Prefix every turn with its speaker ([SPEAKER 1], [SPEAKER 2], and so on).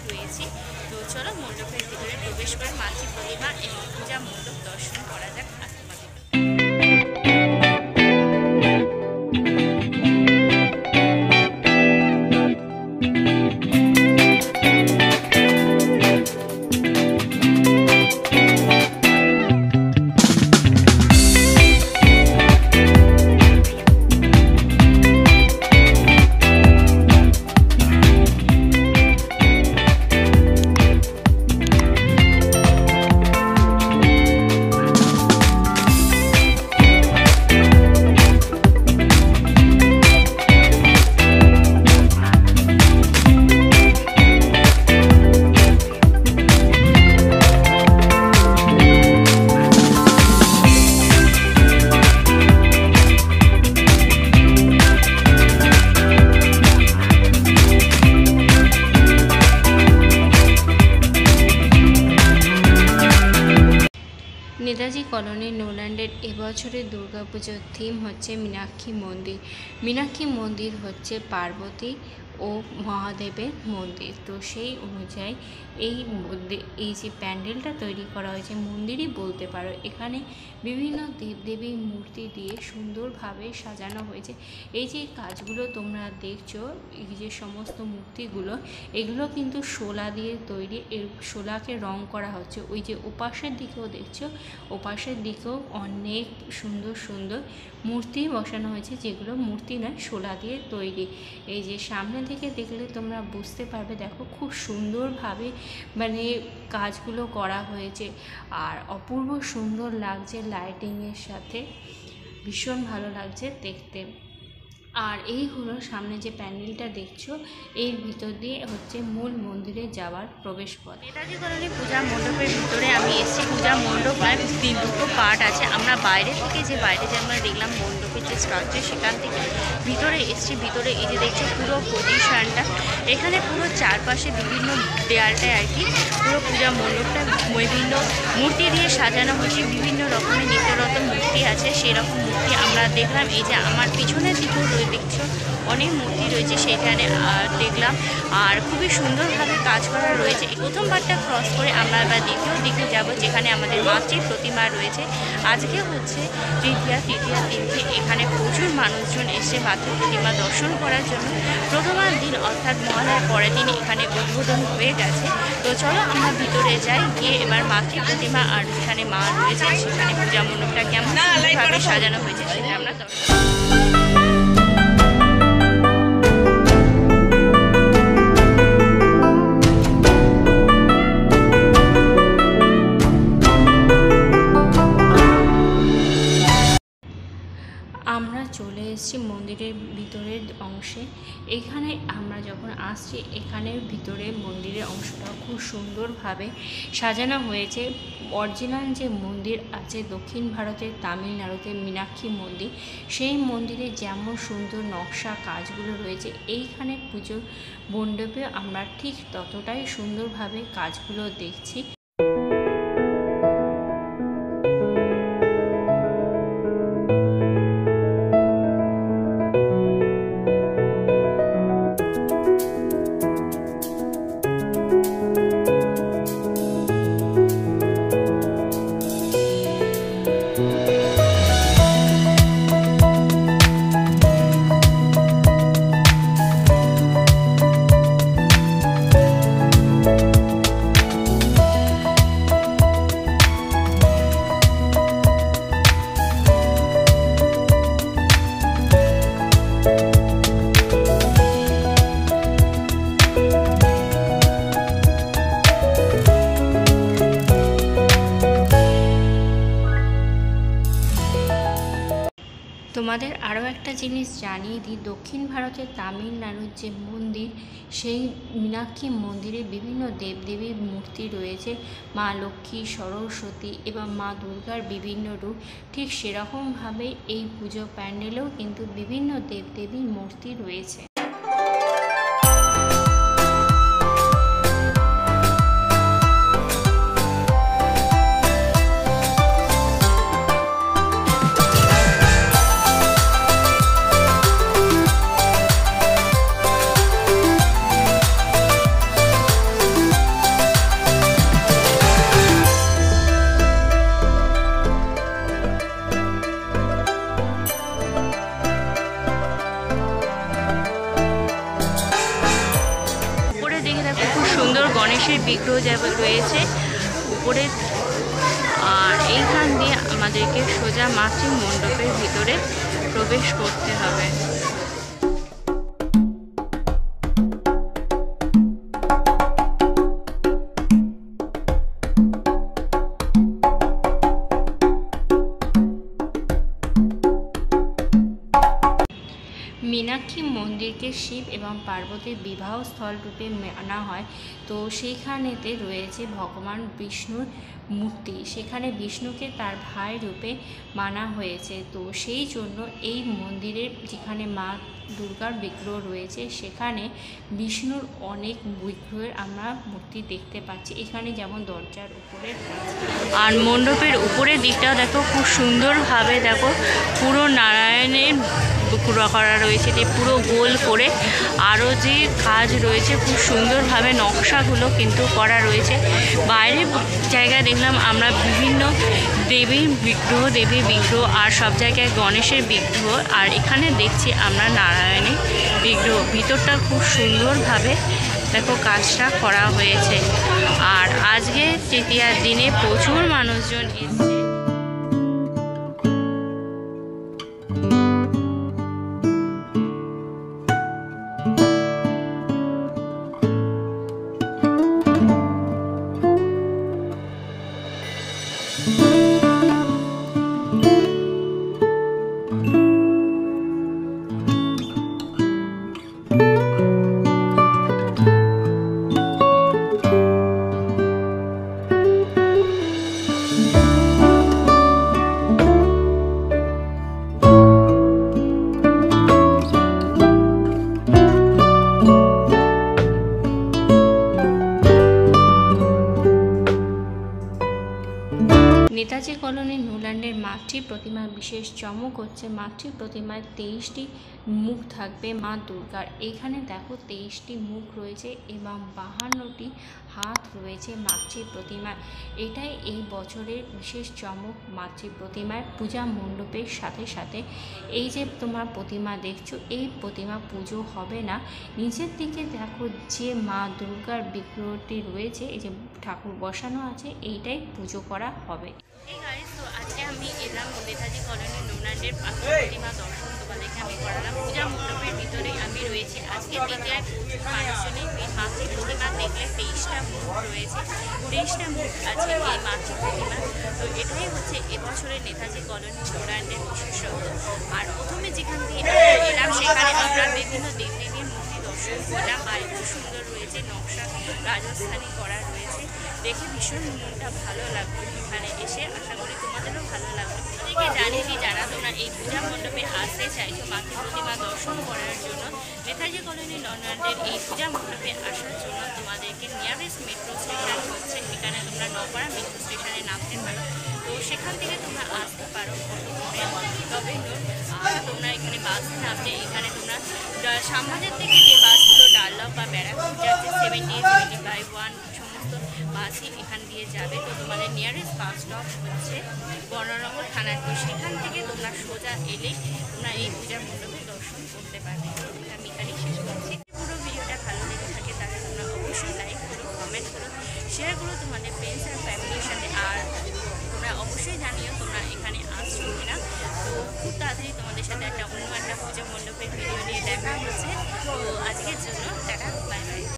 [SPEAKER 1] রয়েছি। তো চলো মণ্ডপের ভিতরে প্রবেশ করে মাতৃ প্রতিমা এবং পূজা মণ্ডপ দর্শন করা যাক। নেতাজি কলোনি নোল্যান্ডের এবছরের দুর্গাপুজোর থিম হচ্ছে মীনাক্ষী মন্দির। মীনাক্ষী মন্দির হচ্ছে পার্বতী ও মহাদেবের মন্দির। তো সেই অনুযায়ী এই যে প্যান্ডেলটা তৈরি করা হয়েছে, মন্দিরই বলতে পারো, এখানে বিভিন্ন দেবদেবীর মূর্তি দিয়ে সুন্দরভাবে সাজানো হয়েছে। এই যে কাজগুলো তোমরা দেখছো, এই যে সমস্ত মূর্তিগুলো, এগুলো কিন্তু শোলা দিয়ে তৈরি। এই শোলাকে রং করা হচ্ছে। ওই যে ওপাশের দিকেও দেখছো, ওপাশের দিকেও অনেক সুন্দর সুন্দর মূর্তি বসানো হয়েছে, যেগুলো মূর্তি নয়, শোলা দিয়ে তৈরি। এই যে সামনে থেকে দেখলে তোমরা বুঝতে পারবে, দেখো খুব সুন্দরভাবে মানে কাজগুলো করা হয়েছে, আর অপূর্ব সুন্দর লাগছে লাইটিংয়ের সাথে, ভীষণ ভালো লাগছে দেখতে। আর এই হলো সামনে যে প্যান্ডেলটা দেখছো, এর ভিতর দিয়ে হচ্ছে মূল মন্দিরে যাওয়ার প্রবেশ পথ। নেতাজি কলোনি পূজা মণ্ডপের ভিতরে আমি এসেছি। পূজা মণ্ডপ আর দুটো পার্ট আছে। আমরা বাইরে থেকে যে আমরা দেখলাম মণ্ডপের যে স্ট্রাকচার, সেখান থেকে ভিতরে এসেছি। ভিতরে এই যে দেখছো পুরো পজিশনটা, এখানে পুরো চারপাশে বিভিন্ন দেয়ালটায় আর কি পুরো পূজা মণ্ডপটা বিভিন্ন মূর্তি দিয়ে সাজানো হয়েছে। বিভিন্ন রকমের নিত্যরত মূর্তি আছে, সেরকম মূর্তি আমরা দেখলাম। এই যে আমার পিছনের দিকেও দেখছো অনেক মূর্তি রয়েছে, সেখানে দেখলাম। আর খুবই সুন্দরভাবে কাজ করা রয়েছে। প্রথম পার্টটা ক্রস করে আমরা এবার দ্বিতীয় দিকে যাব, যেখানে আমাদের মাতৃ প্রতিমা রয়েছে। আজকে হচ্ছে তৃতীয়া তিথি। এখানে প্রচুর মানুষজন এসে মাতৃ প্রতিমা দর্শন করার জন্য। প্রথমার দিন অর্থাৎ মহালয়ার পরের দিন এখানে উদ্বোধন হয়ে গেছে। তো চলো আমরা ভিতরে যাই, গিয়ে এবার মাতৃ প্রতিমা আর যেখানে মা রয়েছে সেখানে পূজা মণ্ডপটা কেমন সুন্দরভাবে সাজানো হয়েছে সেটা আমরা চলে এসেছি মন্দিরের ভিতরের অংশে। এখানে আমরা যখন আসছি, এখানের ভিতরে মন্দিরের অংশটা খুব সুন্দরভাবে সাজানো হয়েছে। অরিজিনাল যে মন্দির আছে দক্ষিণ ভারতের তামিলনাড়ুতে মীনাক্ষী মন্দির, সেই মন্দিরে যেমন সুন্দর নকশা কাজগুলো রয়েছে, এইখানে পুজোর মণ্ডপে আমরা ঠিক ততটাই সুন্দরভাবে কাজগুলো দেখছি। তোমাদের আরও একটা জিনিস জানিয়ে দিই, দক্ষিণ ভারতের তামিলনাড়ুর যে মন্দির, সেই মীনাক্ষী মন্দিরে বিভিন্ন দেবদেবীর মূর্তি রয়েছে। মা লক্ষ্মী, সরস্বতী এবং মা দুর্গার বিভিন্ন রূপ। ঠিক সেরকমভাবে এই পুজো প্যান্ডেলেও কিন্তু বিভিন্ন দেবদেবীর মূর্তি রয়েছে। গণেশের বিগ্রহ যেমন রয়েছে উপরে, আর এইখান দিয়ে আমাদেরকে সোজা মাতৃমণ্ডপের ভিতরে প্রবেশ করতে হবে। মীনাক্ষী মন্দিরকে শিব এবং পার্বতীর বিবাহ স্থল রূপে মানা হয়। তো সেইখানেতে রয়েছে ভগবান বিষ্ণুর মূর্তি, সেখানে বিষ্ণুকে তার ভাই রূপে মানা হয়েছে। তো সেই জন্য এই মন্দিরের যেখানে মা দুর্গার বিগ্রহ রয়েছে সেখানে বিষ্ণুর অনেক বিগ্রহের আমরা মূর্তি দেখতে পাচ্ছি। এখানে যেমন দরজার উপরে আর মণ্ডপের উপরের দিকটাও দেখো খুব সুন্দরভাবে দেখো পুরো নারায়ণের করা রয়েছে, যে পুরো গোল করে আরও যে কাজ রয়েছে খুব সুন্দরভাবে নকশাগুলো কিন্তু করা রয়েছে। বাইরের জায়গায় দেখলাম আমরা বিভিন্ন দেবীর বিগ্রহ আর সব জায়গায় গণেশের বিগ্রহ, আর এখানে দেখছি আমরা নারায়ণের বিগ্রহ। ভিতরটা খুব সুন্দরভাবে দেখো কাজটা করা হয়েছে। আর আজকে তৃতীয়ার দিনে প্রচুর মানুষজন এসেছে। নেতাজি কলোনি নোল্যান্ডের মাতৃ প্রতিমার বিশেষ চমক হচ্ছে মাতৃ প্রতিমায় 23টি মুখ থাকবে মা দুর্গার। এখানে দেখো 23টি মুখ রয়েছে এবং 52টি হাত রয়েছে মাতৃ প্রতিমায়। এটাই এই বছরের বিশেষ চমক মাতৃ প্রতিমার পূজা মণ্ডপের সাথে সাথে। এই যে তোমার প্রতিমা দেখছো, এই প্রতিমা পুজো হবে না, নিচের দিকে দেখো যে মা দুর্গার বিগ্রহটি রয়েছে, এই যে ঠাকুর বসানো আছে, এইটাই পুজো করা হবে। এই গাইস, তো আজকে আমি এলাম নেতাজি কলোনি নোল্যান্ডের প্রতিমা দর্শন তোমাদেরকে আমি করালাম। পূজা মণ্ডপের ভিতরে আমি রয়েছি। আজকে দ্বিতীয় মানুষজনের মাতৃ প্রতিমা দেখলে 23টা মুখ রয়েছে, 23টা মুখ আছে এই মাতৃ প্রতিমা। তো এটাই হচ্ছে এবছরের নেতাজি কলোনি নোল্যান্ডের বিশেষত্ব। আর প্রথমে যেখান দিয়ে এলাম সেখানে আমরা বিভিন্ন দেবদেবীর মূর্তি দর্শন করলাম। আর খুব সুন্দর রয়েছে, নকশা রাজস্থানী করা রয়েছে, দেখে ভীষণ মনটা ভালো লাগলো। এখানে এসে আশা করি তোমাদেরও ভালো লাগবে। তোমাদেরকে জানিয়ে দিই, যারা তোমরা এই পূজা মণ্ডপে আসতে চাইছো মাতৃ প্রতিমা দর্শন করার জন্য, নেতাজি কলোনি নোল্যান্ডের এই পূজা মণ্ডপে আসার জন্য তোমাদেরকে নিয়ারেস্ট মেট্রো স্টেশন হচ্ছে এখানে, তোমরা নপাড়া মেট্রো স্টেশনে নামতে পারো। তো সেখান থেকে তোমরা আসতে পারো তবে তোমরা এখানে বাসে নামলে এখানে তোমরা সামনের থেকে যে বাসগুলো ডাল্লভ বা ব্যারাকপুর যাচ্ছে 70, 75, 1 সমস্ত বাসই এখান দিয়ে যাবে। তো তোমাদের নিয়ারেস্ট বাস স্টপ হচ্ছে বর্ণনগর থানা। তো সেখান থেকে তোমরা সোজা এলে তোমরা এই পূজা মণ্ডপে দর্শন করতে পারবে। আমি এখানেই শেষ করছি। পুরো ভিডিওটা ভালো লেগে থাকে তাহলে তোমরা অবশ্যই লাইক করো, কমেন্ট করো, শেয়ার করো তোমাদের ফ্রেন্ডস অ্যান্ড ফ্যামিলির সাথে। আর তোমরা অবশ্যই জানিও তোমরা এখানে আসছো কিনা। তো খুব তাড়াতাড়ি তোমাদের সাথে একটা অন্য একটা পূজা মণ্ডপের ভিডিও নিয়ে দেখা হচ্ছে। তো আজকের জন্য টাটা, বাই বাই।